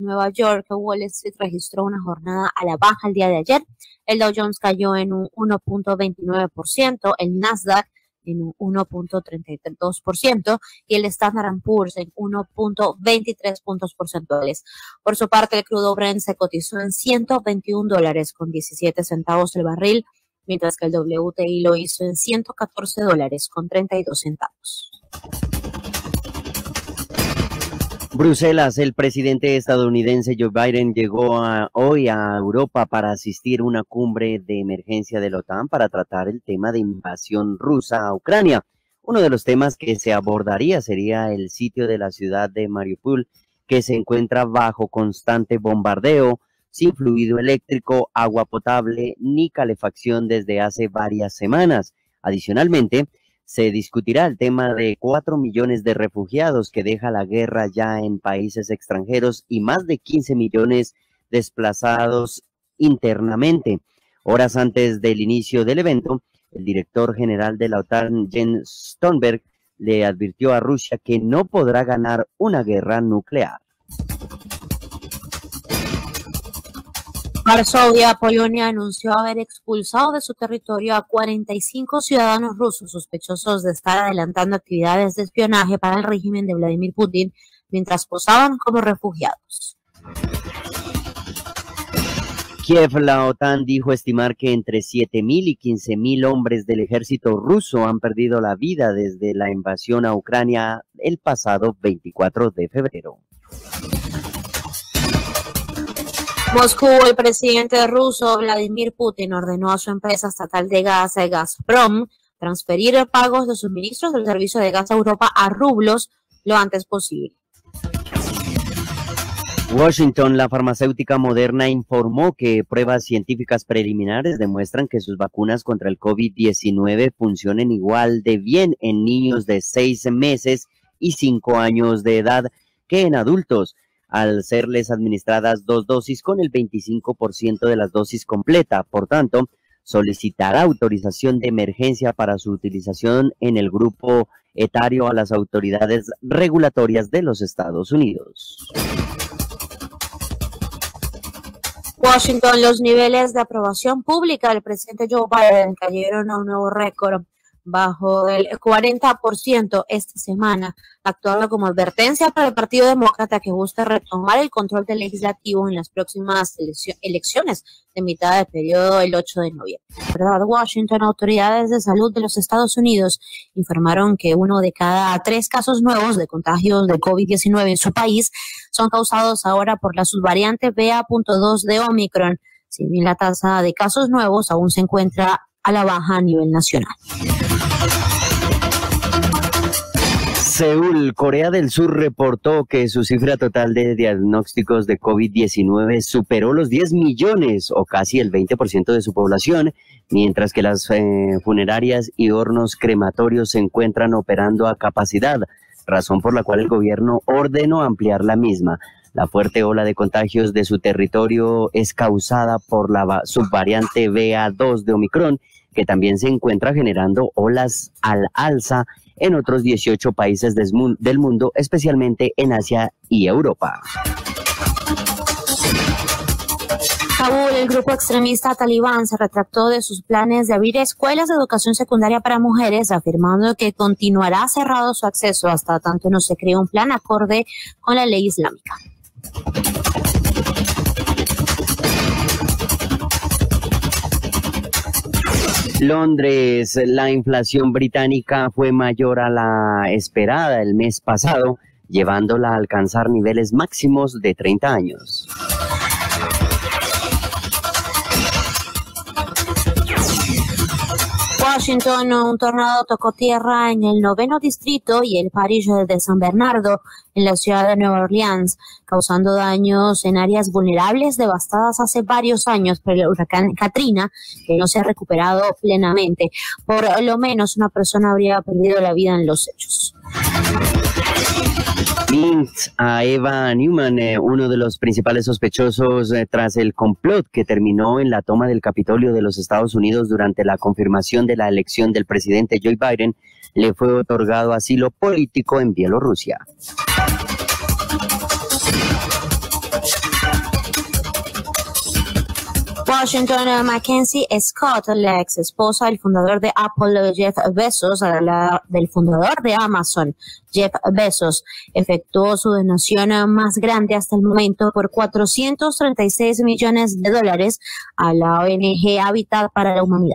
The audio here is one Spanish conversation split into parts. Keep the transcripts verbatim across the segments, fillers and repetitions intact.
Nueva York, Wall Street registró una jornada a la baja el día de ayer. El Dow Jones cayó en un uno punto veintinueve por ciento, el Nasdaq en un uno punto treinta y dos por ciento y el Standard and Poor's en uno punto veintitrés puntos porcentuales. Por su parte, el crudo Brent se cotizó en ciento veintiún dólares con diecisiete centavos el barril, mientras que el W T I lo hizo en ciento catorce dólares con treinta y dos centavos. Bruselas, el presidente estadounidense Joe Biden llegó a, hoy a Europa para asistir a una cumbre de emergencia de la OTAN para tratar el tema de invasión rusa a Ucrania. Uno de los temas que se abordaría sería el sitio de la ciudad de Mariupol, que se encuentra bajo constante bombardeo, sin fluido eléctrico, agua potable ni calefacción desde hace varias semanas. Adicionalmente, se discutirá el tema de cuatro millones de refugiados que deja la guerra ya en países extranjeros y más de quince millones desplazados internamente. Horas antes del inicio del evento, el director general de la OTAN, Jens Stoltenberg, le advirtió a Rusia que no podrá ganar una guerra nuclear. Varsovia, Polonia, anunció haber expulsado de su territorio a cuarenta y cinco ciudadanos rusos sospechosos de estar adelantando actividades de espionaje para el régimen de Vladimir Putin mientras posaban como refugiados. Kiev, la OTAN dijo estimar que entre siete mil y quince mil hombres del ejército ruso han perdido la vida desde la invasión a Ucrania el pasado veinticuatro de febrero. Moscú, el presidente ruso Vladimir Putin ordenó a su empresa estatal de gas, Gazprom, transferir pagos de suministros del servicio de gas a Europa a rublos lo antes posible. Washington, la farmacéutica Moderna informó que pruebas científicas preliminares demuestran que sus vacunas contra el COVID diecinueve funcionan igual de bien en niños de seis meses y cinco años de edad que en adultos, al serles administradas dos dosis con el veinticinco por ciento de las dosis completa. Por tanto, solicitará autorización de emergencia para su utilización en el grupo etario a las autoridades regulatorias de los Estados Unidos. Washington, los niveles de aprobación pública del presidente Joe Biden cayeron a un nuevo récord bajo el cuarenta por ciento esta semana, actuando como advertencia para el Partido Demócrata que busca retomar el control del legislativo en las próximas elecciones de mitad del periodo el ocho de noviembre. ¿Verdad? Washington, autoridades de salud de los Estados Unidos informaron que uno de cada tres casos nuevos de contagios de COVID diecinueve en su país son causados ahora por la subvariante B A punto dos de Omicron, si bien la tasa de casos nuevos aún se encuentra a la baja a nivel nacional. Seúl, Corea del Sur, reportó que su cifra total de diagnósticos de COVID diecinueve superó los diez millones o casi el veinte por ciento de su población, mientras que las eh, funerarias y hornos crematorios se encuentran operando a capacidad, razón por la cual el gobierno ordenó ampliar la misma. La fuerte ola de contagios de su territorio es causada por la subvariante B A dos de Omicron, que también se encuentra generando olas al alza en otros dieciocho países del mundo, especialmente en Asia y Europa. Kabul, el grupo extremista talibán se retractó de sus planes de abrir escuelas de educación secundaria para mujeres, afirmando que continuará cerrado su acceso hasta tanto no se cree un plan acorde con la ley islámica. Londres, la inflación británica fue mayor a la esperada el mes pasado, llevándola a alcanzar niveles máximos de treinta años. Washington, un tornado tocó tierra en el noveno distrito y el parish de San Bernardo, en la ciudad de Nueva Orleans, causando daños en áreas vulnerables devastadas hace varios años por el huracán Katrina, que no se ha recuperado plenamente. Por lo menos una persona habría perdido la vida en los hechos. Mint a Eva Newman, eh, uno de los principales sospechosos eh, tras el complot que terminó en la toma del Capitolio de los Estados Unidos durante la confirmación de la elección del presidente Joe Biden, le fue otorgado asilo político en Bielorrusia. Washington, Mackenzie Scott, la ex esposa del fundador de Apple, Jeff Bezos, la del fundador de Amazon, Jeff Bezos, efectuó su donación más grande hasta el momento por cuatrocientos treinta y seis millones de dólares a la O N G Habitat para la Humanidad.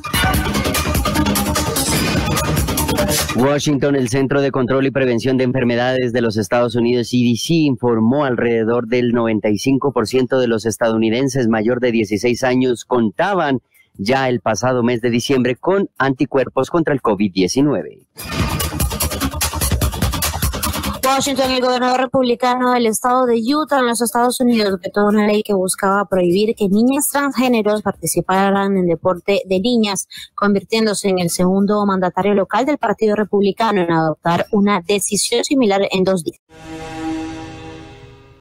Washington, el Centro de Control y Prevención de Enfermedades de los Estados Unidos, C D C, informó alrededor del noventa y cinco por ciento de los estadounidenses mayor de dieciséis años contaban ya el pasado mes de diciembre con anticuerpos contra el COVID diecinueve. Washington, el gobernador republicano del estado de Utah en los Estados Unidos vetó una ley que buscaba prohibir que niñas transgéneros participaran en deporte de niñas, convirtiéndose en el segundo mandatario local del Partido Republicano en adoptar una decisión similar en dos días.